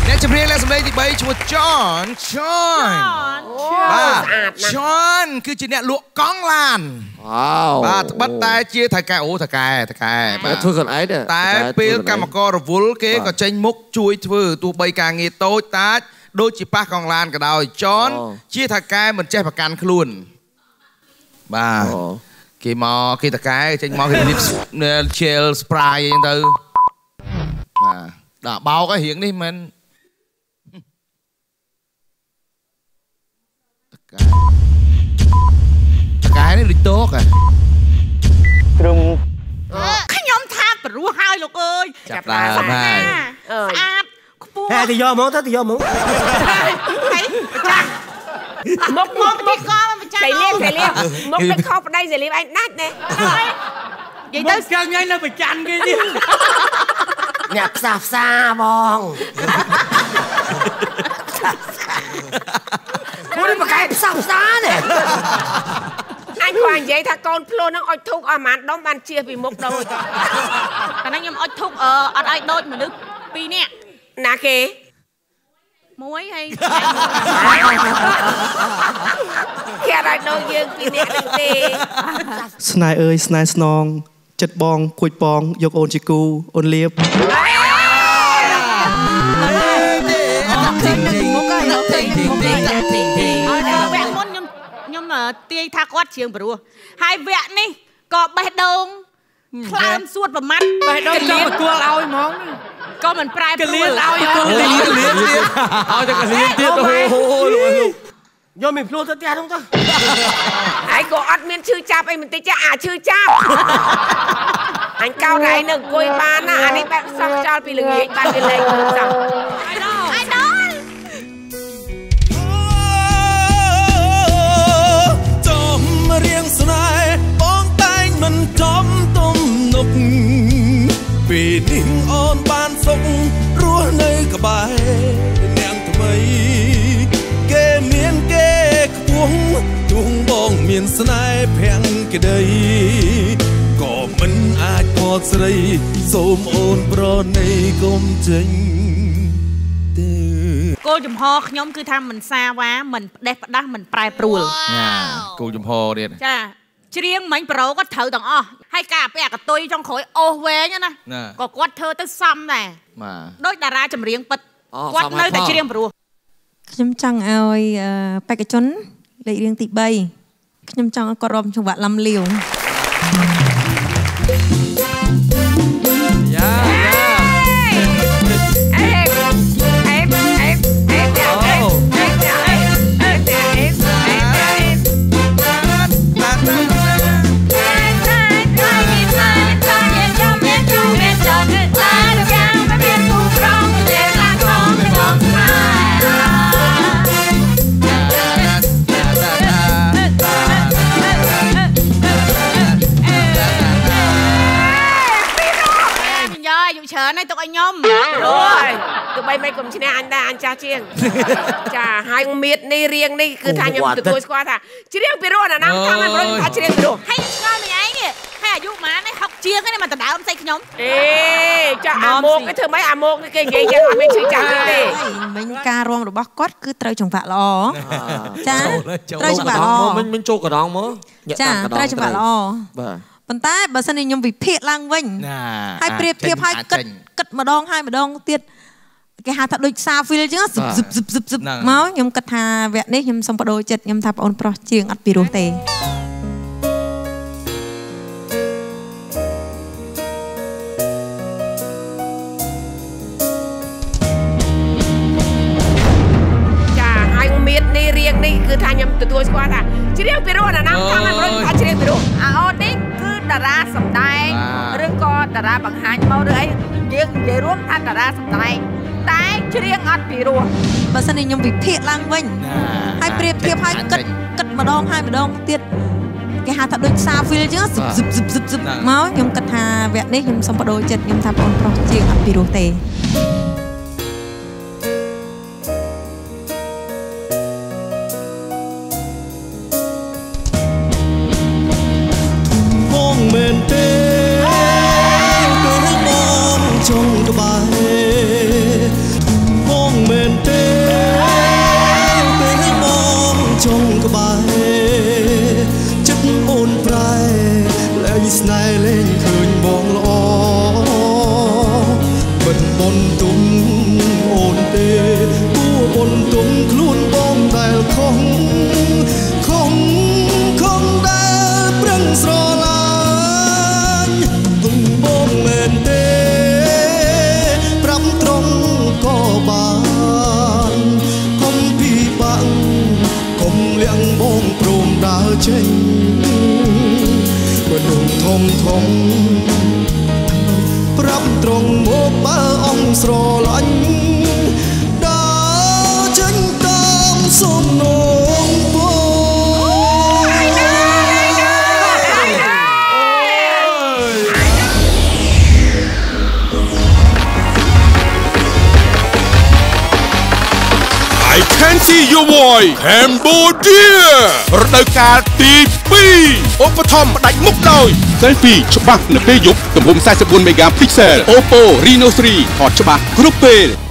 អ្នកចម្រៀងអ្នកសម្លេងទី3ឈ្មោះ John គឺជាអ្នកលក់កង់ឡានបាទត្បិតតែជាថៅកែថៅកែធ្វើខ្លួនឯងតែពេលកម្មកររវល់គេក៏ចេញមុខជួយធ្វើទោះបីការងារតូចតាចដូចជាប៉ះកង់ឡានក៏ដោយ John ជាថៅកែមិនចេះប្រកាន់ខ្លួនបាទគេថៅកែចេញមកគេShell spray អីទៅបាទដាក់បោកឲ្យរៀងនេះមិនតកែនេះដូចតោកត្រឹមខ្ញុំថាព្រោះហើយលោកអើយចាប់ដើមហើយស្អាតខ្ពស់តែយកមកទៅយកមកចាមកទីកមិនចាសេលៀបមកទៅខោប្តីសេលៀបឯងដាច់ណានិយាយទៅចឹងឯងនៅប្រច័នគេនេះអ្នកផ្សារបងមួយបកែផ្សារនេះអញគាត់និយាយថាកូនភ្លោះនឹងអុចធុកអស់ម៉ានដុំបានជៀសពីមុខដូចតែខ្ញុំអុចធុកអត់ឲ្យដូចមនុស្ស2នាក់ណាគេមួយហើយគេអត់ឲ្យដូចយើង2នាក់ហ្នឹងទេស្នេហ៍អើយស្នេហ៍ស្នងចិត្តបងគួចបងយកអូនជាគូអូនលៀបខ្ញុំទាយថាគាត់ច្រៀងព្រោះហើយវគ្គនេះក៏បេះដូងថ្លើមសួតប្រមាត់បេះដូងចង់ទទួលឲ្យហ្មងក៏មិនប្រែប្រួលឲ្យតែកលៀនទៀតអូយកមានភ្លោះទៅផ្ទះហ្នឹងទៅហើយក៏អត់មានឈឺចាប់អីបន្តិចអាឈឺចាប់អញកោតឯងនឹងអង្គុយបានណាអានេះបែបសោះចោលពីល្ងាចបានវាលែងមើលសោះអាយដូលចំរៀងស្នេហ៍បងតែងមិនចំទំនុកពេលនេះអូនបានសុខរស់នៅក្បែរនាងថ្មីគេមានគេខ្ពស់ជួងបងមានស្នេហ៍ភាំងក្តីក៏មិនអាចផត់ស្រីសូមអូនប្រណីកុំចេញទេគោលចំហខ្ញុំគឺថាមិនសាវ៉ាមិនផ្ដេសផ្ដាស់មិនប្រែប្រួលគោលចំហទៀតចាច្រៀងមិញប្រូក៏ត្រូវទាំងអស់ហើយការពាក់កតុយចុងក្រោយអូសវែងណាក៏គាត់ធ្វើទៅសមដែរដូចតារាចម្រៀងពិតគាត់នៅតែច្រៀងព្រោះខ្ញុំចង់ឲ្យបេក្ខជនលេខរៀងទី3ខ្ញុំចង់ឲ្យគាត់រាប់ចង្វាក់ឡំលាវច្រើនហើយទុកឲ្យខ្ញុំអូយទោះបីមិនកុំឈ្នះអញដែរអញចាស់ជាងចាហើយមៀតនេះរៀងនេះគឺថាខ្ញុំទទួលស្គាល់ថាច្រៀងពីរោះអាណាថាមិនប្រយថាច្រៀងពីរោះហើយឆ្ងល់ម្យ៉ាងនេះហើយអាយុប៉ុន្មាននេះ60ជាងហ្នឹងមកដណ្ដើមស្អីខ្ញុំចាអាមកគេធ្វើម៉េចអាមកគេនិយាយចឹងអត់មានឈឺចាប់ទេមិញការរួមរបស់គាត់គឺត្រូវចង្វាក់ល្អចាត្រូវចង្វាក់ល្អមិញចូលកណ្ដងមកចាត្រូវចង្វាក់ល្អបាទប៉ុន្តែបើសិនជាខ្ញុំវិភាគឡើងវិញហើយប្រៀបធៀបឲ្យគិតម្ដងហើយម្ដងទៀតគេហៅថាដូចសាហ្វីលអញ្ចឹងស៊ឹបមកខ្ញុំគិតថាវគ្គនេះខ្ញុំសុំបដូរចិត្តខ្ញុំថាបងអូនប្រុសជាងអត់ពីរោះទេចាហើយមៀតនេះរៀងនេះគឺថាខ្ញុំទទួលស្គាល់ថាច្រៀងពីរោះអាណាថាមិនប្រយថាច្រៀងពីរោះអូននេះគឺតារាសម្ដែងឬក៏តារាបង្ហាញមកឬអីយើងនិយាយរួមថាតារាសម្ដែងតែច្រៀងអត់ពីរោះបើសិនជាខ្ញុំវិភាគឡើងវិញហើយប្រៀបធៀបឲ្យគិតម្ដងហើយម្ដងទៀតគេហៅថាដូចសាហ្វីលអញ្ចឹងស៊ឹបមកខ្ញុំគិតថាវគ្គនេះខ្ញុំសុំបដូរចិត្តខ្ញុំថាបងប្រុសជាងអត់ពីរោះទេមែនទេគឺបងចង់ក្បែរបងមធំប្រាប់ត្រង់មកបើអង្គស្រឡាញ់ដើរចេញតាមសំណងពរ I can see your voice Cambodia រដូវកាលទី 2 ឧបត្ថម្ភផ្ដាច់មុខដោយ Selfie ច្បាស់នៅពេលយប់ទំហំ44 megapixel Oppo Reno 3 ថតច្បាស់គ្រប់ពេល